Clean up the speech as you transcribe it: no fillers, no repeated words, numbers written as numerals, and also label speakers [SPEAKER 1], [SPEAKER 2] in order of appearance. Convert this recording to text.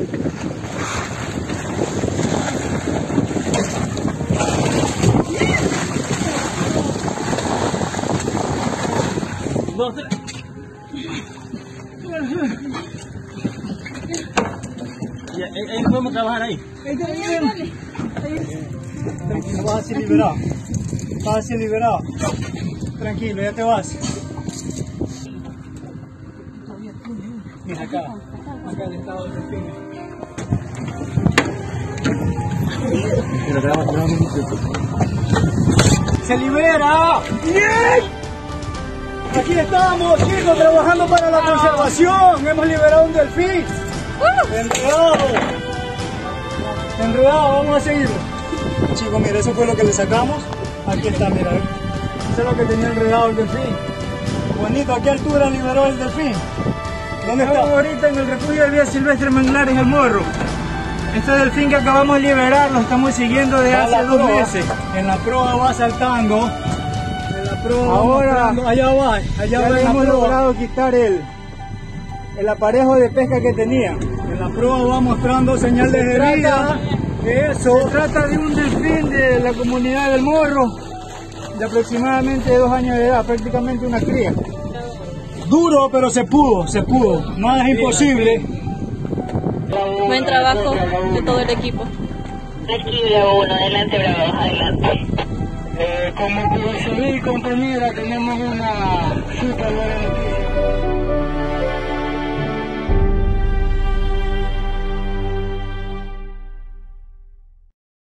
[SPEAKER 1] Ahí podemos trabajar ahí.
[SPEAKER 2] Tranquilo, vas a ser liberado. Vas a ser liberado. Tranquilo, ya te vas. Mira acá el estado del delfín. ¡Se libera! ¡Bien! Aquí estamos, chicos, trabajando para la conservación. Hemos liberado un delfín. Enredado, vamos a seguirlo. Chicos, mira, eso fue lo que le sacamos. Aquí está, mira. Eso es lo que tenía enredado el delfín. Bonito, ¿a qué altura liberó el delfín? ¿Dónde está? Estamos ahorita en el refugio de vida silvestre Manglares en El Morro. Este delfín que acabamos de liberar lo estamos siguiendo desde hace 2 meses. En la proa va saltando. Ahora, allá va, hemos logrado quitar el aparejo de pesca que tenía. En la proa va mostrando señal de herida. Se trata de un delfín de la comunidad del Morro, de aproximadamente 2 años de edad, prácticamente una cría. Duro, pero se pudo. Nada es imposible.
[SPEAKER 3] Buen trabajo de todo el equipo.
[SPEAKER 4] Aquí Bravo 1, adelante Bravo, adelante.
[SPEAKER 2] Como pudo salir, compañera, tenemos una super buena noticia.